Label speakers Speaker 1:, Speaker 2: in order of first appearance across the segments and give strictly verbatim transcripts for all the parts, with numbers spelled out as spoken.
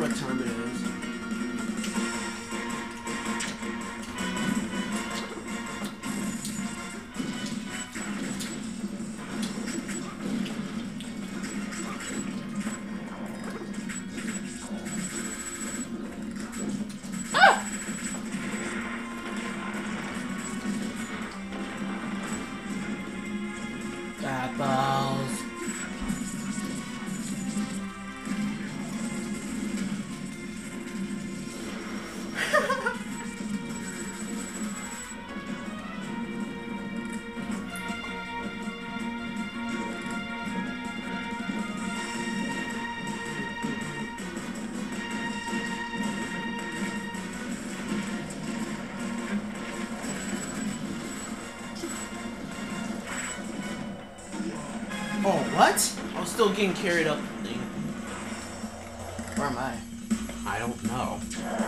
Speaker 1: what time it is.
Speaker 2: Apples.
Speaker 1: Oh, what? I was still getting carried up. Thing.
Speaker 2: Where am I?
Speaker 1: I don't know.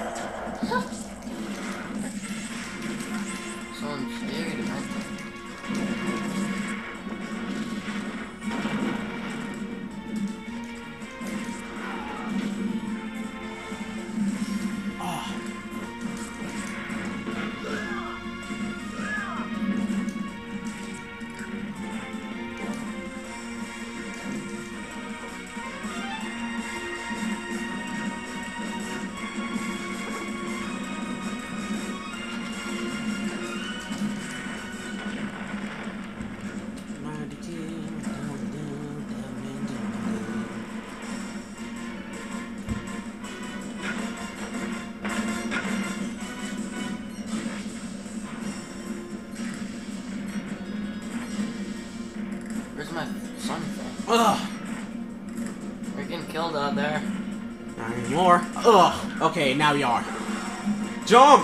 Speaker 2: Someone's scary to me. Where's my son from?
Speaker 1: Ugh.
Speaker 2: You're getting killed out there.
Speaker 1: Not anymore. Ugh. Okay, now you are. Jump!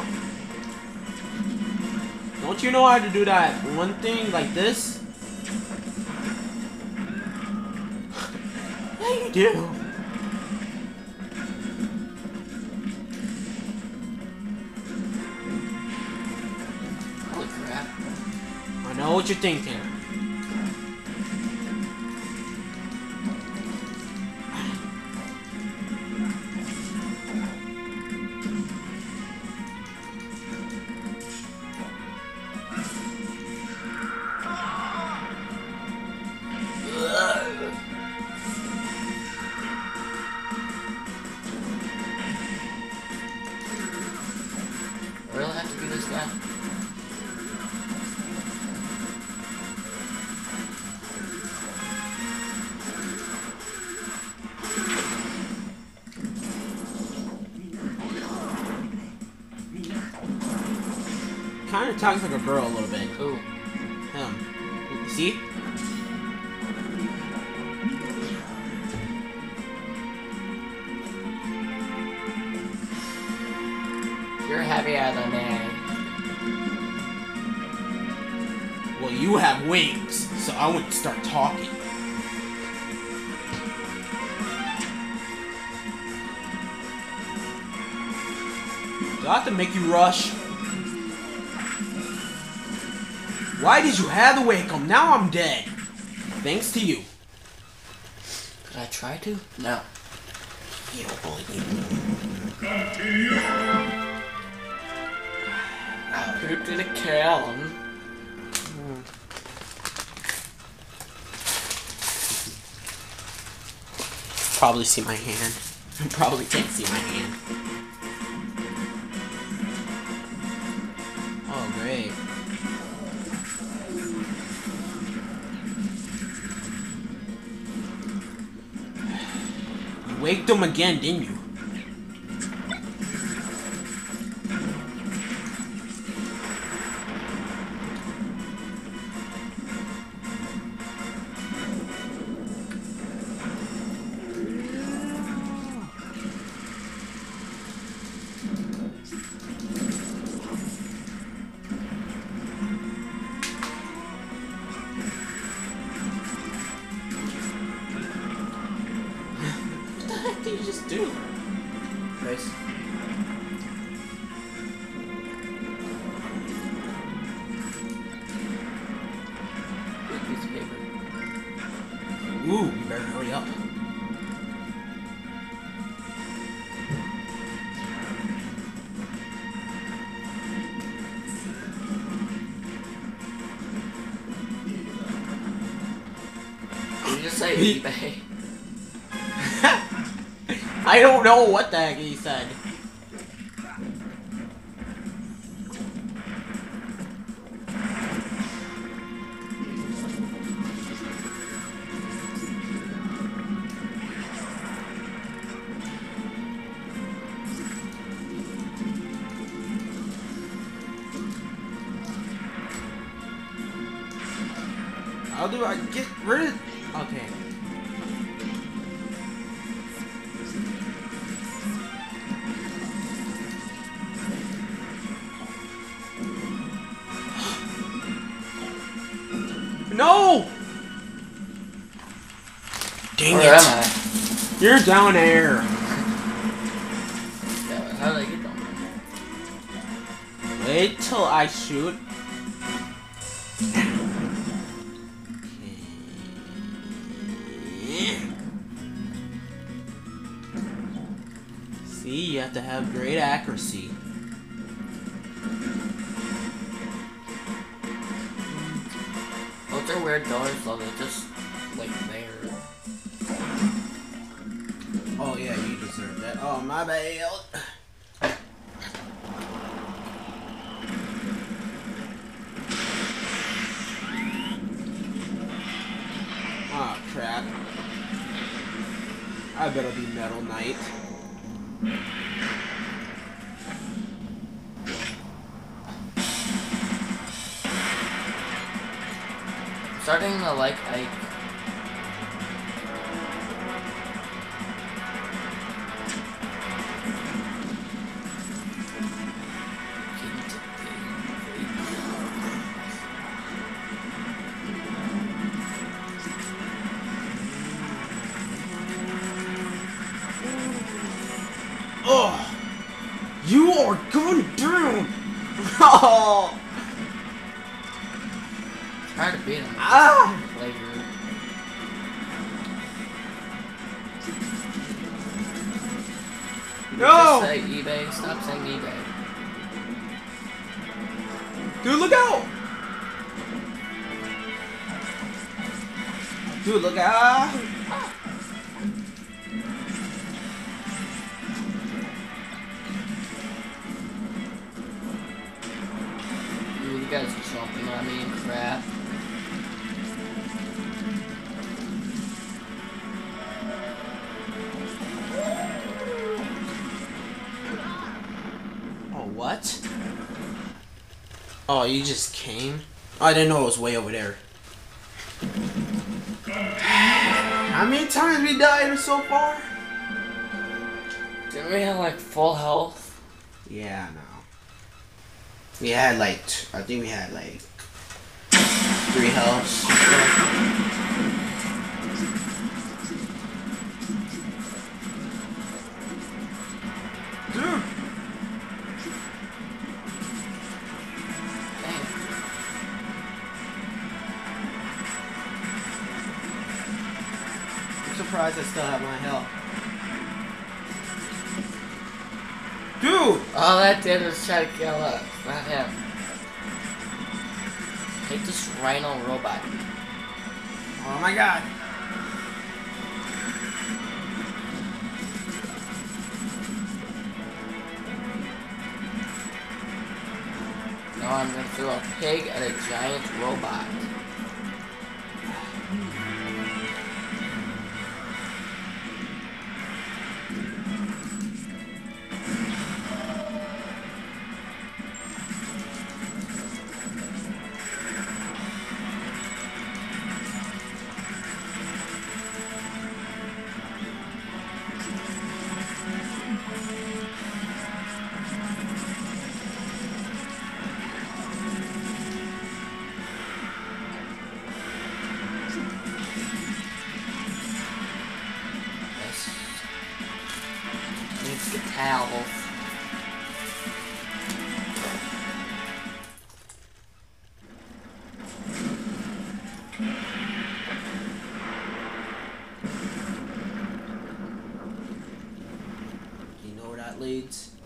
Speaker 1: Don't you know how to do that one thing like this? Yeah, you do.
Speaker 2: Holy crap.
Speaker 1: I know what you're thinking.
Speaker 2: Really have to do this guy?
Speaker 1: Kind of talks like a girl a little bit.
Speaker 2: Who?
Speaker 1: Him. See?
Speaker 2: You're heavier than me.
Speaker 1: Well, you have wings, so I wouldn't start talking. Do I have to make you rush? Why did you have to wake him? Now I'm dead. Thanks to you.
Speaker 2: Did I try to? No.
Speaker 1: You don't believe me.
Speaker 2: Who did it kill him?
Speaker 1: Probably see my hand. Probably can't see my hand. Oh, great. You waked him again, didn't you? What did you just do? Nice.
Speaker 2: Big piece of paper.
Speaker 1: Ooh, you better hurry up.
Speaker 2: just say eBay?
Speaker 1: I don't know what the heck he said. How do I get rid of... Okay. No! Dang
Speaker 2: Where
Speaker 1: it.
Speaker 2: am I?
Speaker 1: You're down there.
Speaker 2: Yeah, how did I get down there?
Speaker 1: Wait till I shoot. See, you have to have great accuracy.
Speaker 2: Those are weird doors though, they're just like there.
Speaker 1: Oh yeah, you deserve that. Oh, my bad. Oh crap. I better be Metal Knight.
Speaker 2: Starting to like Ike.
Speaker 1: Oh, you are going down. Oh,
Speaker 2: Try to beat him.
Speaker 1: ah.
Speaker 2: Later.
Speaker 1: No,
Speaker 2: Just say eBay. Stop saying eBay.
Speaker 1: dude, look out. Dude, look out.
Speaker 2: Dude, you guys are jumping on me and crap.
Speaker 1: Oh, what? Oh, you just came? I didn't know it was way over there. How many times we died so far?
Speaker 2: Didn't we have like full health?
Speaker 1: Yeah, no. We had like, t I think we had like three healths. Dude.
Speaker 2: Dang.
Speaker 1: I'm surprised I still have my health. Dude!
Speaker 2: All that did was try to kill us, not him. Take this rhino robot.
Speaker 1: Oh my god.
Speaker 2: Now I'm gonna throw a pig at a giant robot. Let's get towels.
Speaker 1: You know where that leads?